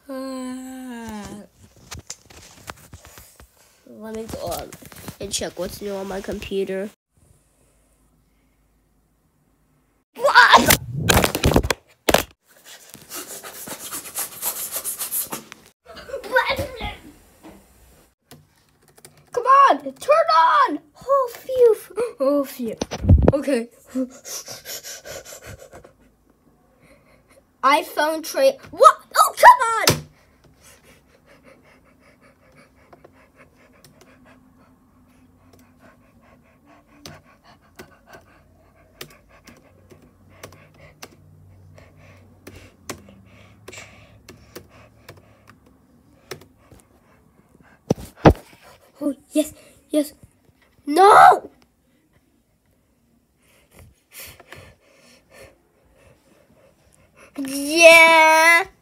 Let me go on and check what's new on my computer. What? Come on, turn on! Oh, phew. Oh, phew. Okay. iPhone tray. What? Oh, come on! Oh, yes, yes. No! Yeah.